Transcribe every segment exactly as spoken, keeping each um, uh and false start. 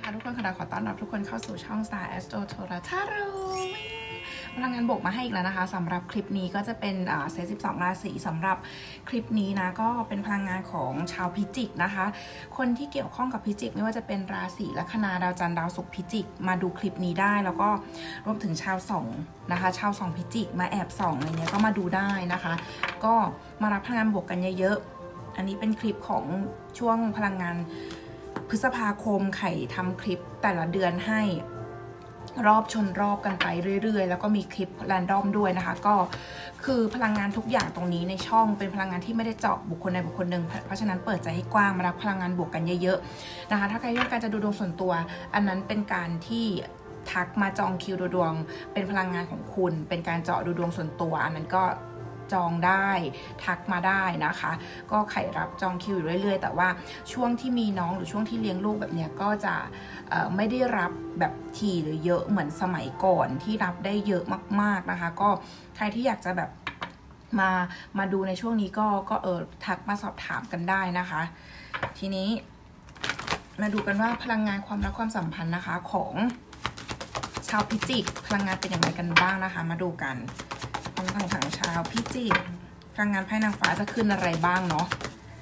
นะคะทุกคนค่ะขอต้อนรับทุกคนเข้าสู่ช่อง Star Astro Tarot ทาโร่พลังงานบวกมาให้อีกแล้วนะคะสำหรับคลิปนี้ก็จะเป็นเซตสิบสองราศีสำหรับคลิปนี้นะก็เป็นพลังงานของชาวพิจิกนะคะคนที่เกี่ยวข้องกับพิจิกไม่ว่าจะเป็นราศีลัคนาดาวจันทร์ดาวศุกร์พิจิกมาดูคลิปนี้ได้แล้วก็รวมถึงชาวส่องนะคะชาวส่องพิจิกมาแอบส่องอะไรเงี้ยก็มาดูได้นะคะก็มารับพลังงานบวกกันเยอะๆอันนี้เป็นคลิปของช่วงพลังงานพฤษภาคมไข่ทำคลิปแต่ละเดือนให้รอบชนรอบกันไปเรื่อยๆแล้วก็มีคลิปแรนดอมด้วยนะคะก็คือพลังงานทุกอย่างตรงนี้ในช่องเป็นพลังงานที่ไม่ได้เจาะบุคคลใดบุคคลหนึ่งเพราะฉะนั้นเปิดใจให้กว้างมารับพลังงานบวกกันเยอะๆนะคะถ้าใครต้องการจะดูดวงส่วนตัวอันนั้นเป็นการที่ทักมาจองคิวดูดวงเป็นพลังงานของคุณเป็นการเจาะดูดวงส่วนตัวอันนั้นก็จองได้ทักมาได้นะคะก็ไข่รับจองคิวอยู่เรื่อยๆแต่ว่าช่วงที่มีน้องหรือช่วงที่เลี้ยงลูกแบบเนี้ยก็จะไม่ได้รับแบบทีหรือเยอะเหมือนสมัยก่อนที่รับได้เยอะมากๆนะคะก็ใครที่อยากจะแบบมามาดูในช่วงนี้ก็ก็เออทักมาสอบถามกันได้นะคะทีนี้มาดูกันว่าพลังงานความรักความสัมพันธ์นะคะของชาวพิจิกพลังงานเป็นอย่างไรกันบ้างนะคะมาดูกันทางฝั่งชาวพิจิกพลังงานไพ่นางฟ้าจะขึ้นอะไรบ้างเนาะ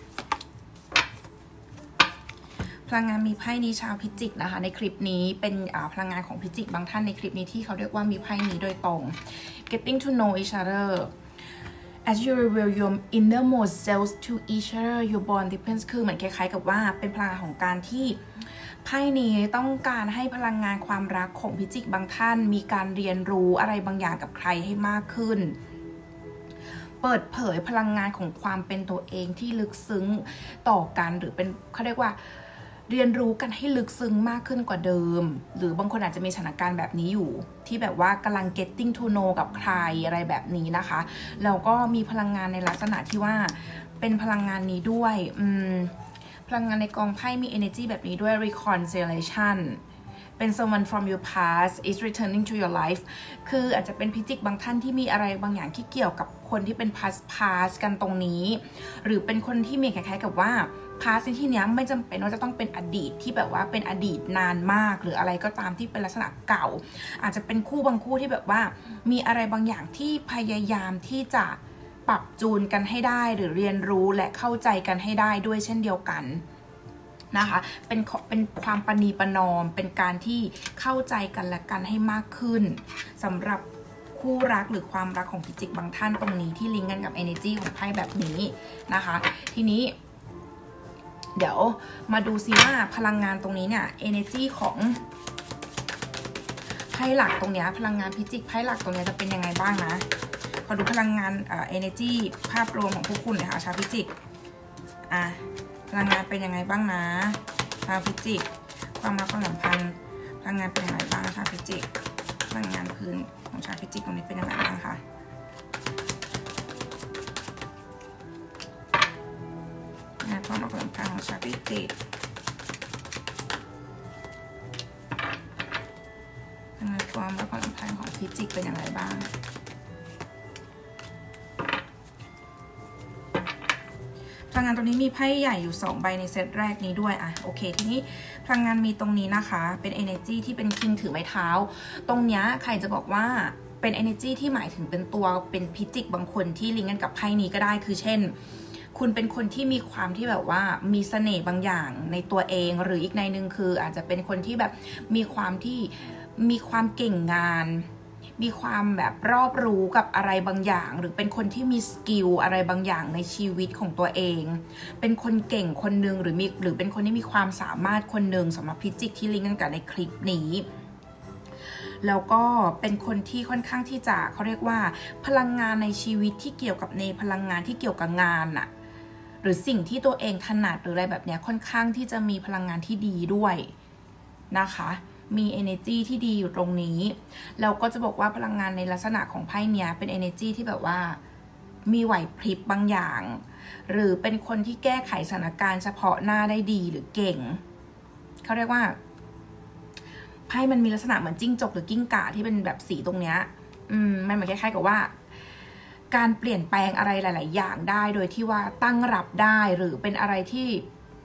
พลังงานมีไพ่นี้ชาวพิจิกนะคะในคลิปนี้เป็นพลังงานของพิจิกบางท่านในคลิปนี้ที่เขาเรียกว่ามีไพ่นี้โดยตรง getting to know each other as you reveal your innermost selves to each other your bond depends คือเหมือนคล้ายๆกับว่าเป็นพลังของการที่ไพ่นี้ต้องการให้พลังงานความรักของพิจิกบางท่านมีการเรียนรู้อะไรบางอย่างกับใครให้มากขึ้นเปิดเผยพลังงานของความเป็นตัวเองที่ลึกซึ้งต่อกันหรือเป็นเขาเรียกว่าเรียนรู้กันให้ลึกซึ้งมากขึ้นกว่าเดิมหรือบางคนอาจจะมีสถานการณ์แบบนี้อยู่ที่แบบว่ากำลัง getting to know กับใครอะไรแบบนี้นะคะแล้วก็มีพลังงานในลักษณะที่ว่าเป็นพลังงานนี้ด้วยอืมพลังงานในกองไพ่มี energy แบบนี้ด้วย reconciliation เป็น someone from your past is returning to your life คืออาจจะเป็นพิจิกบางท่านที่มีอะไรบางอย่างที่เกี่ยวกับคนที่เป็น past past กันตรงนี้หรือเป็นคนที่มีคล้ายๆกับว่า past ในที่นี้ไม่จำเป็นว่าจะต้องเป็นอดีตที่แบบว่าเป็นอดีตนานมากหรืออะไรก็ตามที่เป็นลักษณะเก่าอาจจะเป็นคู่บางคู่ที่แบบว่ามีอะไรบางอย่างที่พยายามที่จะปรับจูนกันให้ได้หรือเรียนรู้และเข้าใจกันให้ได้ด้วยเช่นเดียวกันนะคะเป็นเป็นความประนีประนอมเป็นการที่เข้าใจกันและกันให้มากขึ้นสำหรับคู่รักหรือความรักของพิจิกบางท่านตรงนี้ที่ลิงก์กันกับ energy ของไพ่แบบนี้นะคะทีนี้เดี๋ยวมาดูซิว่าพลังงานตรงนี้เนี่ย energy ของไพ่หลักตรงนี้พลังงานพิจิกไพ่หลักตรงนี้จะเป็นยังไงบ้างนะขอดูพลังงานเอ่อ energy ภาพรวมของพวกคุณเลยค่ะชาวพิจิกอ่ะพลังงานเป็นยังไงบ้างนะชาวพิจิกความรักความสัมพันธ์พลังงานเป็นยังไงบ้างชาวพิจิกพลังงานพื้นของชาวพิจิกตรงนี้เป็นยังไงบ้างคะงานความรักความสัมพันธ์ของชาวพิจิกงานความรักความสัมพันธ์ของพิจิกเป็นยังไงบ้างพลังงานตรงนี้มีไพ่ใหญ่อยู่สองใบในเซตแรกนี้ด้วยอ่ะโอเคทีนี้พลังงานมีตรงนี้นะคะเป็น energy ที่เป็นคิงถือไม้เท้าตรงนี้ใครจะบอกว่าเป็น energy ที่หมายถึงเป็นตัวเป็นพิจิกบางคนที่ลิงก์กันกับไพ่นี้ก็ได้คือเช่นคุณเป็นคนที่มีความที่แบบว่ามีเสน่ห์บางอย่างในตัวเองหรืออีกในหนึ่งคืออาจจะเป็นคนที่แบบมีความที่มีความเก่งงานมีความแบบรอบรู้กับอะไรบางอย่างหรือเป็นคนที่มีสกิลอะไรบางอย่างในชีวิตของตัวเองเป็นคนเก่งคนหนึ่งหรือมีหรือเป็นคนที่มีความสามารถคนหนึ่งสำหรับพิจิกที่ลิงก์กันกับในคลิปนี้แล้วก็เป็นคนที่ค่อนข้างที่จะเขาเรียกว่าพลังงานในชีวิตที่เกี่ยวกับในพลังงานที่เกี่ยวกับงานอะหรือสิ่งที่ตัวเองถนัดหรืออะไรแบบนี้ค่อนข้างที่จะมีพลังงานที่ดีด้วยนะคะมี energy ที่ดีอยู่ตรงนี้แล้วก็จะบอกว่าพลังงานในลักษณะของไพ่เนี้ยเป็น energy ที่แบบว่ามีไหวพริบบางอย่างหรือเป็นคนที่แก้ไขสถานการณ์เฉพาะหน้าได้ดีหรือเก่งเขาเรียกว่าไพ่มันมีลักษณะเหมือนจิ้งจกหรือกิ้งก่าที่เป็นแบบสีตรงเนี้ยอืมมันเหมือนคล้ายๆกับว่าการเปลี่ยนแปลงอะไรหลายๆอย่างได้โดยที่ว่าตั้งรับได้หรือเป็นอะไรที่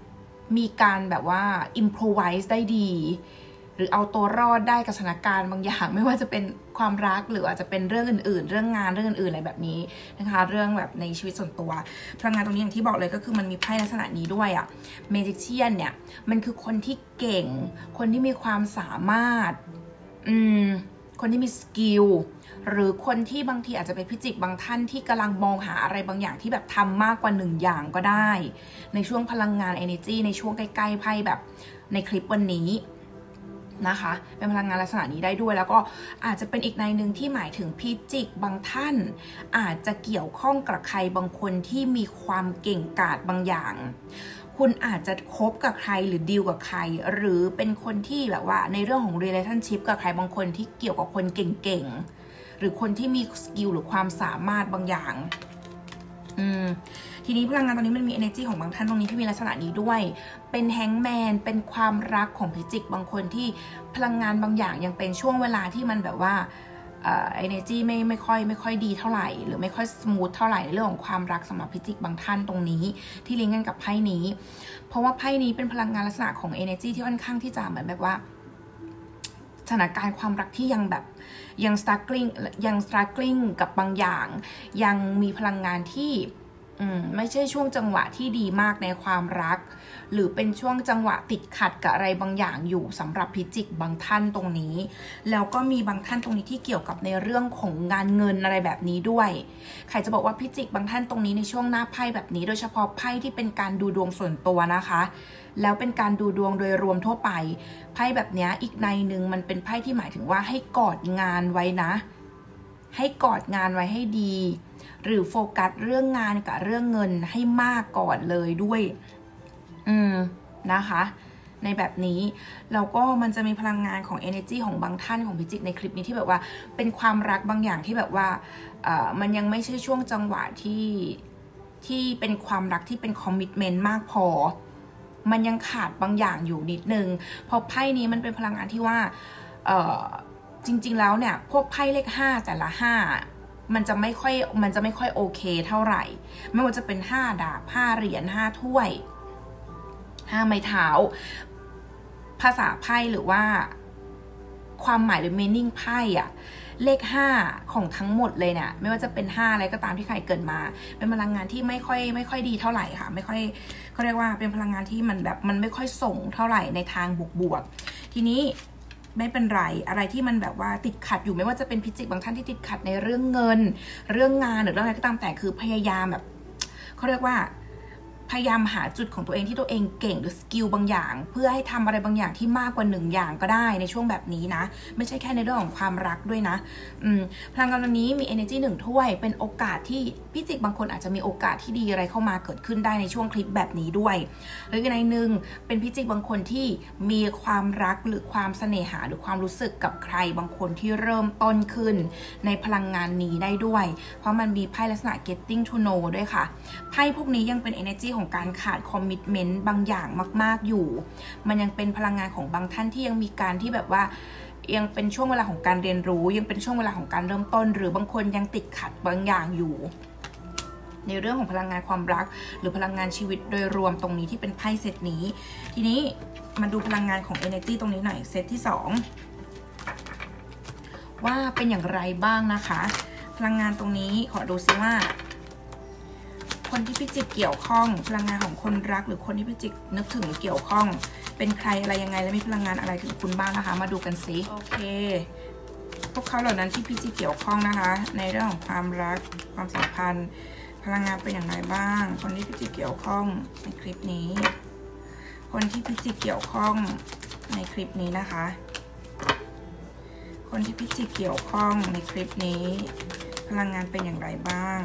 มีการแบบว่า improvise ได้ดีหรือเอาตัวรอดได้กับสถานการณ์บางอย่างไม่ว่าจะเป็นความรักหรืออาจจะเป็นเรื่องอื่นๆเรื่องงานเรื่องอื่นๆอะไรแบบนี้นะคะเรื่องแบบในชีวิตส่วนตัวพลังงานตรงนี้อย่างที่บอกเลยก็คือมันมีไพ่ลักษณะนี้ด้วยอะเมจิเชียนเนี่ยมันคือคนที่เก่งคนที่มีความสามารถอืมคนที่มีสกิลหรือคนที่บางทีอาจจะเป็นพิจิกบางท่านที่กำลังมองหาอะไรบางอย่างที่แบบทำมากกว่าหนึ่งอย่างก็ได้ในช่วงพลังงาน energy ในช่วงใกล้ๆไพ่แบบในคลิปวันนี้นะคะเป็นพลังงานลักษณะนี้ได้ด้วยแล้วก็อาจจะเป็นอีกในหนึ่งที่หมายถึงพิจิกบางท่านอาจจะเกี่ยวข้องกับใครบางคนที่มีความเก่งกาจบางอย่างคุณอาจจะคบกับใครหรือดีลกับใครหรือเป็นคนที่แบบว่าในเรื่องของ relationship กับใครบางคนที่เกี่ยวกับคนเก่งๆหรือคนที่มีสกิลหรือความสามารถบางอย่างอืมทีนี้พลังงานตอนนี้มันมี energy ของบางท่านตรงนี้ที่มีลักษณะนี้ด้วยเป็นแฮงก์แมนเป็นความรักของพิจิกบางคนที่พลังงานบางอย่างยังเป็นช่วงเวลาที่มันแบบว่าเอ่อ energy ไม่ไม่ค่อยไม่ค่อยดีเท่าไหร่หรือไม่ค่อยสมูทเท่าไหร่ในเรื่องของความรักสำหรับพิจิกบางท่านตรงนี้ที่ลิงก์กันกับไพ่นี้เพราะว่าไพ่นี้เป็นพลังงานลักษณะของ energy ที่ค่อนข้างที่จะเหมือนแบบว่าสถานการณ์ความรักที่ยังแบบยัง struggling ยัง struggling กับบางอย่างยังมีพลังงานที่อืมไม่ใช่ช่วงจังหวะที่ดีมากในความรักหรือเป็นช่วงจังหวะติดขัดกับอะไรบางอย่างอยู่สำหรับพิจิกบางท่านตรงนี้แล้วก็มีบางท่านตรงนี้ที่เกี่ยวกับในเรื่องของงานเงินอะไรแบบนี้ด้วยใครจะบอกว่าพิจิกบางท่านตรงนี้ในช่วงหน้าไพ่แบบนี้โดยเฉพาะไพ่ที่เป็นการดูดวงส่วนตัวนะคะแล้วเป็นการดูดวงโดยรวมทั่วไปไพ่แบบนี้อีกในหนึ่งมันเป็นไพ่ที่หมายถึงว่าให้กอดงานไว้นะให้กอดงานไว้ให้ดีหรือโฟกัสเรื่องงานกับเรื่องเงินให้มากก่อนเลยด้วยอืมนะคะในแบบนี้แล้วก็มันจะมีพลังงานของ energy ของบางท่านของพิจิกในคลิปนี้ที่แบบว่าเป็นความรักบางอย่างที่แบบว่าเอ่อมันยังไม่ใช่ช่วงจังหวะที่ที่เป็นความรักที่เป็น commitment มากพอมันยังขาดบางอย่างอยู่นิดนึงเพราะไพ่นี้มันเป็นพลังงานที่ว่าเอ่อจริงๆแล้วเนี่ยพวกไพ่เลขห้าแต่ละห้ามันจะไม่ค่อยมันจะไม่ค่อยโอเคเท่าไหร่ไม่ว่าจะเป็นห้าดาบห้าเหรียญห้าถ้วยห้าไม้เท้าภาษาไพ่หรือว่าความหมายหรือ meaning ไพ่อะเลขห้าของทั้งหมดเลยเนี่ยไม่ว่าจะเป็นห้าอะไรก็ตามที่ใครเกิดมาเป็นพลังงานที่ไม่ค่อยไม่ค่อยดีเท่าไหร่ค่ะไม่ค่อยเขาเรียกว่าเป็นพลังงานที่มันแบบมันไม่ค่อยส่งเท่าไหร่ในทางบวกๆทีนี้ไม่เป็นไรอะไรที่มันแบบว่าติดขัดอยู่ไม่ว่าจะเป็นพิจิกบางท่านที่ติดขัดในเรื่องเงินเรื่องงานหรือเรื่องอะไรก็ตามแต่คือพยายามแบบเขาเรียกว่าพยายามหาจุดของตัวเองที่ตัวเองเก่งหรือสกิลบางอย่างเพื่อให้ทำอะไรบางอย่างที่มากกว่าหนึ่งอย่างก็ได้ในช่วงแบบนี้นะไม่ใช่แค่ในเรื่องของความรักด้วยนะอืมพลังงานตรงนี้มี energy หนึ่งถ้วยเป็นโอกาสที่พิจิกบางคนอาจจะมีโอกาสที่ดีอะไรเข้ามาเกิดขึ้นได้ในช่วงคลิปแบบนี้ด้วยหรือในหนึ่งเป็นพิจิกบางคนที่มีความรักหรือความเสน่หาหรือความรู้สึกกับใครบางคนที่เริ่มต้นขึ้นในพลังงานนี้ได้ด้วยเพราะมันมีไพ่ลักษณะ getting to know ด้วยค่ะไพ่พวกนี้ยังเป็น energyของการขาดคอมมิตเมนต์บางอย่างมากๆอยู่มันยังเป็นพลังงานของบางท่านที่ยังมีการที่แบบว่ายังเป็นช่วงเวลาของการเรียนรู้ยังเป็นช่วงเวลาของการเริ่มต้นหรือบางคนยังติดขัดบางอย่างอยู่ในเรื่องของพลังงานความรักหรือพลังงานชีวิตโดยรวมตรงนี้ที่เป็นไพ่เซตนี้ทีนี้มาดูพลังงานของ energy ตรงนี้หน่อยเซตที่สองว่าเป็นอย่างไรบ้างนะคะพลังงานตรงนี้ขอดูซิว่าคนที่พิจิกเกี่ยวข้องพลังงานของคนรักหรือคนที่พิจิกนึกถึงเกี่ยวข้องเป็นใครอะไรยังไงและมีพลังงานอะไรถึงคุณบ้างนะคะมาดูกันสิโอเคพวกเขาเหล่านั้นที่พิจิกเกี่ยวข้องนะคะในเรื่องของความรักความสัมพันธ์พลังงานเป็นอย่างไรบ้างคนที่พิจิกเกี่ยวข้องในคลิปนี้คนที่พิจิกเกี่ยวข้องในคลิปนี้นะคะคนที่พิจิกเกี่ยวข้องในคลิปนี้พลังงานเป็นอย่างไรบ้าง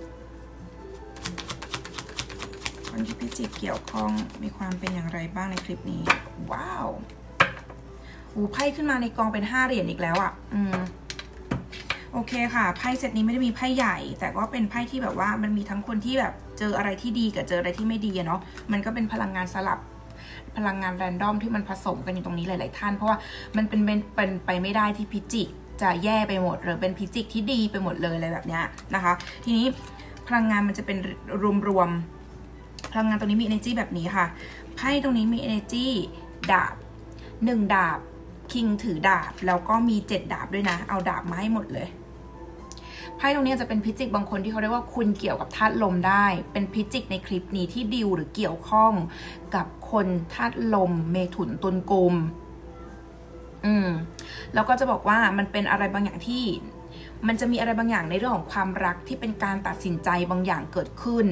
คนที่พิจิกเกี่ยวข้องมีความเป็นอย่างไรบ้างในคลิปนี้ว้าวอูไพ่ขึ้นมาในกองเป็นห้าเหรียญอีกแล้วอ่ะอืมโอเคค่ะไพ่เซตนี้ไม่ได้มีไพ่ใหญ่แต่ก็เป็นไพ่ที่แบบว่ามันมีทั้งคนที่แบบเจออะไรที่ดีกับเจออะไรที่ไม่ดีเนาะมันก็เป็นพลังงานสลับพลังงานแรนดอมที่มันผสมกันอยู่ตรงนี้หลายๆท่านเพราะว่ามันเป็นเป็นไปไม่ได้ที่พิจิกจะแย่ไปหมดหรือเป็นพิจิกที่ดีไปหมดเลยอะไรแบบเนี้ยนะคะทีนี้พลังงานมันจะเป็นรวมๆพลังงานตรงนี้มี energy แบบนี้ค่ะไพ่พ่ตรงนี้มี energy ดาบหนึ่งดาบคิงถือดาบแล้วก็มีเจ็ดดาบด้วยนะเอาดาบมาให้หมดเลยไพ่ตรงนี้จะเป็นพิจิกบางคนที่เขาเรียกว่าคุณเกี่ยวกับธาตุลมได้เป็นพิจิกในคลิปนี้ที่ดิวหรือเกี่ยวข้องกับคนธาตุลมเมถุนตุลกุมอืมแล้วก็จะบอกว่ามันเป็นอะไรบางอย่างที่มันจะมีอะไรบางอย่างในเรื่องของความรักที่เป็นการตัดสินใจบางอย่างเกิดขึ้น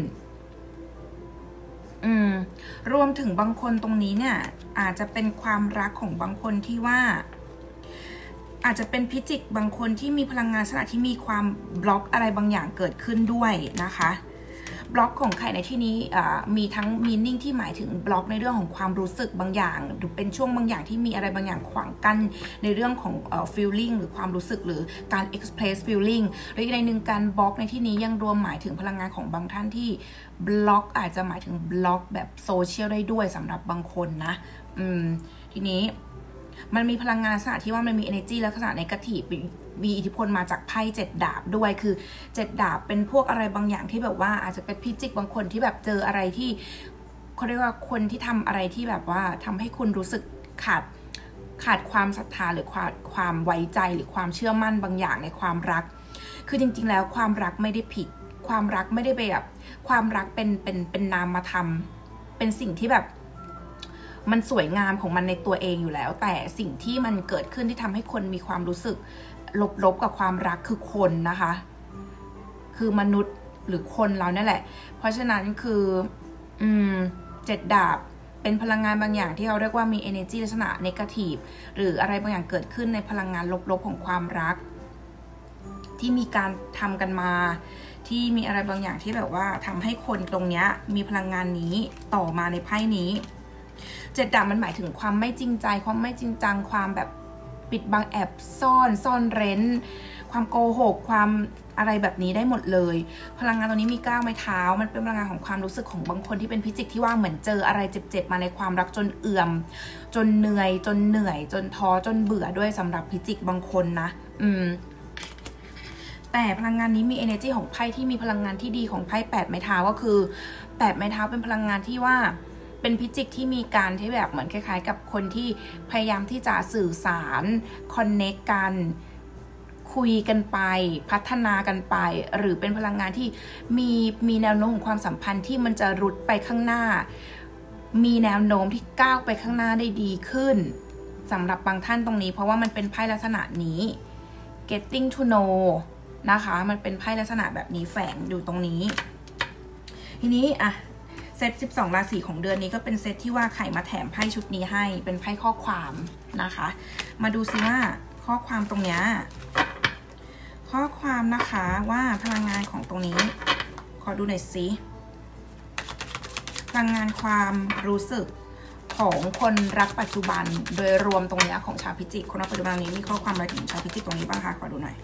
อืมรวมถึงบางคนตรงนี้เนี่ยอาจจะเป็นความรักของบางคนที่ว่าอาจจะเป็นพิจิกบางคนที่มีพลังงานลักษณะที่มีความบล็อกอะไรบางอย่างเกิดขึ้นด้วยนะคะบล็อกของใครในที่นี้มีทั้งมีนิ่งที่หมายถึงบล็อกในเรื่องของความรู้สึกบางอย่างหรือเป็นช่วงบางอย่างที่มีอะไรบางอย่างขวางกั้นในเรื่องของเอ่อ feeling หรือความรู้สึกหรือการ express feeling หรืออีกในหนึ่งการบล็อกในที่นี้ยังรวมหมายถึงพลังงานของบางท่านที่บล็อกอาจจะหมายถึงบล็อกแบบโซเชียลได้ด้วยสำหรับบางคนนะอืมทีนี้มันมีพลังงานลักษณะที่ว่ามันมี energy ลักษณะในกระถิ่มีอิทธิพลมาจากไพ่เจ็ดดาบด้วยคือเจ็ดดาบเป็นพวกอะไรบางอย่างที่แบบว่าอาจจะเป็นพิจิกบางคนที่แบบเจออะไรที่เขาเรียกว่าคนที่ทำอะไรที่แบบว่าทำให้คุณรู้สึกขาดขาดความศรัทธาหรือขาดความไว้ใจหรือความเชื่อมั่นบางอย่างในความรักคือจริงๆแล้วความรักไม่ได้ผิดความรักไม่ได้แบบความรักเป็นเป็นเป็นนามธรรมเป็นสิ่งที่แบบมันสวยงามของมันในตัวเองอยู่แล้วแต่สิ่งที่มันเกิดขึ้นที่ทำให้คนมีความรู้สึกลบๆกับความรักคือคนนะคะคือมนุษย์หรือคนเราเนี่ยแหละเพราะฉะนั้นคืออืมเจ็ดดาบเป็นพลังงานบางอย่างที่เราเรียกว่ามี energy ลักษณะ negative หรืออะไรบางอย่างเกิดขึ้นในพลังงานลบๆของความรักที่มีการทำกันมาที่มีอะไรบางอย่างที่แบบว่าทำให้คนตรงเนี้ยมีพลังงานนี้ต่อมาในไพ่นี้เจ็ดดาบมันหมายถึงความไม่จริงใจความไม่จริงจังความแบบปิดบังแอบซ่อนซ่อนเร้นความโกหกความอะไรแบบนี้ได้หมดเลยพลังงานตรงนี้มีก้าวไม้เท้ามันเป็นพลังงานของความรู้สึกของบางคนที่เป็นพิจิกที่ว่าเหมือนเจออะไรเจ็บๆมาในความรักจนเอื่อมจนเหนื่อยจนเหนื่อยจนท้อจนเบื่อด้วยสำหรับพิจิกบางคนนะอืมแต่พลังงานนี้มี energy ของไพ่ที่มีพลังงานที่ดีของไพ่แปดไม้เท้าก็คือแปดไม้เท้าเป็นพลังงานที่ว่าเป็นพิจิกที่มีการที่แบบเหมือนคล้ายๆกับคนที่พยายามที่จะสื่อสารคอนเนคกันคุยกันไปพัฒนากันไปหรือเป็นพลังงานที่มีมีแนวโน้มของความสัมพันธ์ที่มันจะรุดไปข้างหน้ามีแนวโน้มที่ก้าวไปข้างหน้าได้ดีขึ้นสำหรับบางท่านตรงนี้เพราะว่ามันเป็นไพ่ลักษณะนี้ getting to know นะคะมันเป็นไพ่ลักษณะแบบนี้แฝงอยู่ตรงนี้ทีนี้อะเซตสิบสองราศีของเดือนนี้ก็เป็นเซตที่ว่าใครมาแถมไพ่ชุดนี้ให้เป็นไพ่ข้อความนะคะมาดูซิว่าข้อความตรงนี้ข้อความนะคะว่าพลังงานของตรงนี้ขอดูหน่อยสิพลังงานความรู้สึกของคนรักปัจจุบันโดยรวมตรงนี้ของชาวพิจิกคนรักปัจจุบันนี้มีข้อความอะไรถึงชาวพิจิกตรงนี้บ้างคะขอดูหน่อย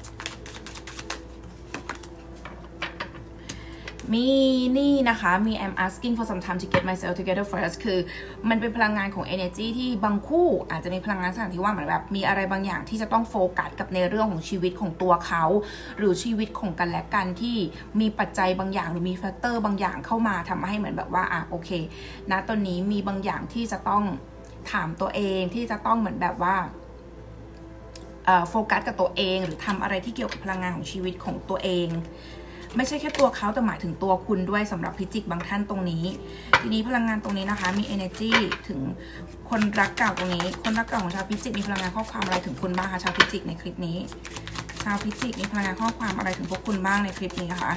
มีนี่นะคะมี I'm asking for some time to get myself together first คือมันเป็นพลังงานของ energy ที่บางคู่อาจจะมีพลังงานสั่งที่ว่าเหมือนแบบมีอะไรบางอย่างที่จะต้องโฟกัสกับในเรื่องของชีวิตของตัวเขาหรือชีวิตของกันและกันที่มีปัจจัยบางอย่างหรือมีแฟกเตอร์บางอย่างเข้ามาทำให้เหมือนแบบว่าอ่ะโอเคณตอนนี้มีบางอย่างที่จะต้องถามตัวเองที่จะต้องเหมือนแบบว่าโฟกัสกับตัวเองหรือทำอะไรที่เกี่ยวกับพลังงานของชีวิตของตัวเองไม่ใช่แค่ตัวเขาแต่หมายถึงตัวคุณด้วยสำหรับพิจิกบางท่านตรงนี้ทีนี้พลังงานตรงนี้นะคะมี energy ถึงคนรักเก่าตรงนี้คนรักเก่าของชาวพิจิกมีพลังงานข้อความอะไรถึงคุณบ้างคะชาวพิจิกในคลิปนี้ชาวพิจิกมีพลังงานข้อความอะไรถึงพวกคุณบ้างในคลิปนี้คะ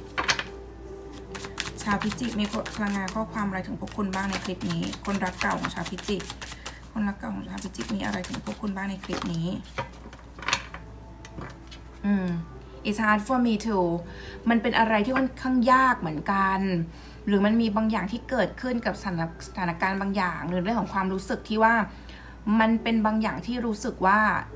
ชาวพิจิกมีพลังงานข้อความอะไรถึงพวกคุณบ้างในคลิปนี้คนรักเก่าของชาวพิจิกคนรักเก่าของชาวพิจิกมีอะไรถึงพวกคุณบ้างในคลิปนี้อืมIt's hard for me too มันเป็นอะไรที่ค่อนข้างยากเหมือนกันหรือมันมีบางอย่างที่เกิดขึ้นกับสถานสถานการณ์บางอย่างหรือเรื่องของความรู้สึกที่ว่ามันเป็นบางอย่างที่รู้สึกว่า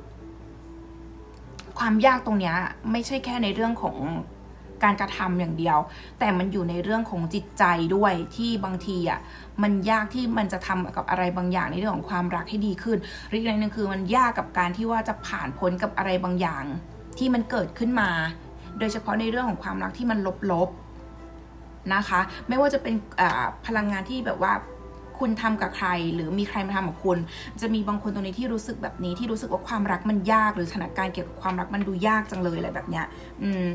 ความยากตรงนี้ไม่ใช่แค่ในเรื่องของการกระทำอย่างเดียวแต่มันอยู่ในเรื่องของจิตใจด้วยที่บางทีอ่ะมันยากที่มันจะทำกับอะไรบางอย่างในเรื่องของความรักให้ดีขึ้นหรืออีกอย่างหนึ่งคือมันยากกับการที่ว่าจะผ่านพ้นกับอะไรบางอย่างที่มันเกิดขึ้นมาโดยเฉพาะในเรื่องของความรักที่มันลบๆนะคะไม่ว่าจะเป็นพลังงานที่แบบว่าคุณทำกับใครหรือมีใครมาทำกับคุณจะมีบางคนตรงนี้ที่รู้สึกแบบนี้ที่รู้สึกว่าความรักมันยากหรือสถานการณ์เกี่ยวกับความรักมันดูยากจังเลยอะไรแบบเนี้ยอืม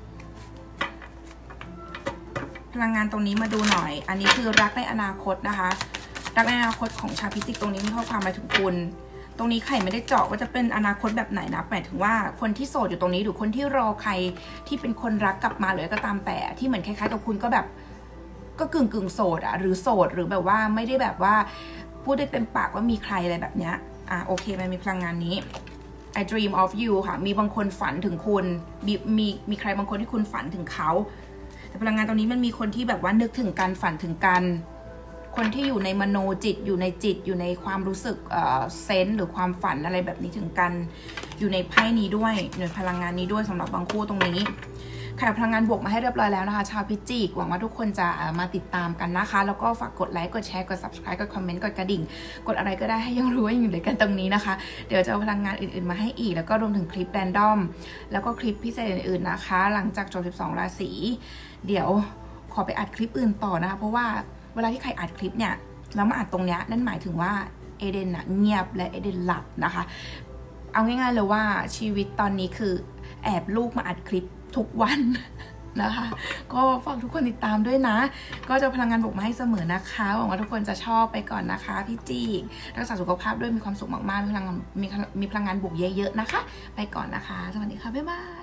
พลังงานตรงนี้มาดูหน่อยอันนี้คือรักในอนาคตนะคะรักในอนาคตของชาวพิจิกตรงนี้มีข้อความมาถึงคุณตรงนี้ไข่ไม่ได้เจาะว่าจะเป็นอนาคตแบบไหนนะหมายถึงว่าคนที่โสดอยู่ตรงนี้หรือคนที่รอใครที่เป็นคนรักกลับมาหรือก็ตามแต่ที่เหมือนคล้ายๆกับคุณก็แบบก็กึ่งกึ่งโสดอะหรือโสดหรือแบบว่าไม่ได้แบบว่าพูดได้เต็มปากว่ามีใครอะไรแบบเนี้ยอ่ะโอเคมันมีพลังงานนี้ I dream of you ค่ะมีบางคนฝันถึงคุณมีมีมีใครบางคนที่คุณฝันถึงเขาแต่พลังงานตรงนี้มันมีคนที่แบบว่านึกถึงกันฝันถึงกันคนที่อยู่ในมโนจิตอยู่ในจิตอยู่ในความรู้สึกเอ่อเซนส์หรือความฝันอะไรแบบนี้ถึงกันอยู่ในไพ่นี้ด้วยในพลังงานนี้ด้วยสำหรับบางคู่ตรงนี้ค่ะพลังงานบวกมาให้เรียบร้อยแล้วนะคะชาวพิจิกหวังว่าทุกคนจะมาติดตามกันนะคะแล้วก็ฝากกดไลค์กดแชร์กด ซับสไครบ์ กดคอมเมนต์กดกระดิ่งกดอะไรก็ได้ให้ยังรู้ว่าอยู่ด้วยกันตรงนี้นะคะเดี๋ยวจะเอาพลังงานอื่นๆมาให้อีกแล้วก็รวมถึงคลิปแรนดอมแล้วก็คลิปพิเศษอื่นๆนะคะหลังจากจบสิบสองราศีเดี๋ยวขอไปอัดคลิปอื่นต่อนะคะเพราะว่าเวลาที่ใครอัดคลิปเนี่ยแล้วมาอัดตรงเนี้ยนั่นหมายถึงว่าเอเดนอะเงียบและเอเดนหลับนะคะเอาง่ายๆเลยว่าชีวิตตอนนี้คือแอบลูกมาอัดคลิปทุกวันนะคะก็ฝากทุกคนติดตามด้วยนะก็จะพลังงานบวกมาให้เสมอนะคะหวังว่าทุกคนจะชอบไปก่อนนะคะพี่จีรักษาสุขภาพด้วยมีความสุขมากๆมีพลังมีมีพลังงานบวกเยอะๆนะคะไปก่อนนะคะสวัสดีค่ะบ๊ายบาย